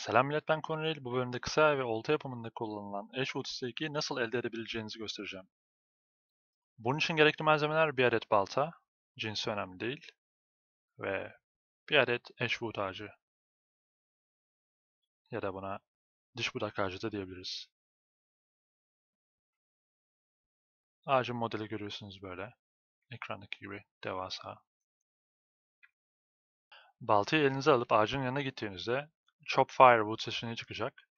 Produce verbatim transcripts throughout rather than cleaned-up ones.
Selam millet, ben Konrel. Bu bölümde kısa ve olta yapımında kullanılan Ashwood Steak'i nasıl elde edebileceğinizi göstereceğim. Bunun için gerekli malzemeler bir adet balta, cinsi önemli değil, ve bir adet Ashwood ağacı ya da buna diş budak ağacı da diyebiliriz. Ağacın modeli görüyorsunuz böyle, ekrandaki gibi devasa. Baltayı elinize alıp ağacın yanına gittiğinizde Chop Firewood seçeneği çıkacak.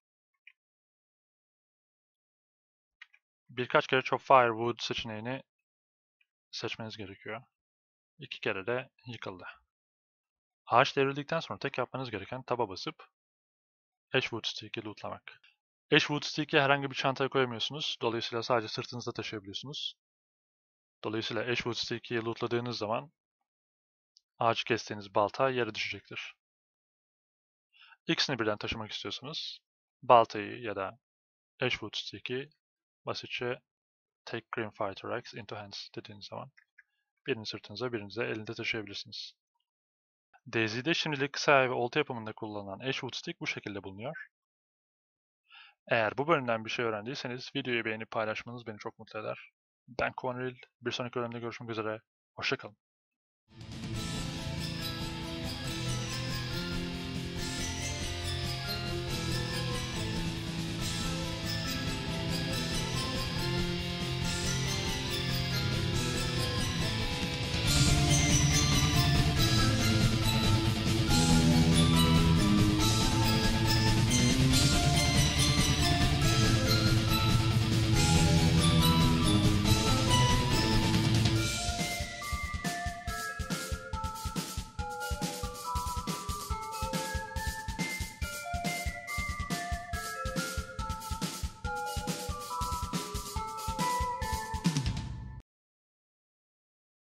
Birkaç kere Chop Firewood seçeneğini seçmeniz gerekiyor. İki kere de yıkıldı. Ağaç devrildikten sonra tek yapmanız gereken taba basıp Ashwood Stick'i lootlamak. Ashwood Stick'i herhangi bir çantaya koyamıyorsunuz. Dolayısıyla sadece sırtınızda taşıyabiliyorsunuz. Dolayısıyla Ashwood Stick'i lootladığınız zaman ağaç kestiğiniz balta yere düşecektir. İkisini birden taşımak istiyorsunuz. Baltayı ya da Ashwood Stick'i basitçe Take Green Fighter Axe into Hands dediğiniz zaman birini sırtınıza, birini de elinde taşıyabilirsiniz. D Z D'de şimdilik kısa ve olta yapımında kullanılan Ashwood Stick bu şekilde bulunuyor. Eğer bu bölümden bir şey öğrendiyseniz videoyu beğenip paylaşmanız beni çok mutlu eder. Ben Konril. Bir sonraki bölümde görüşmek üzere. Hoşça kalın.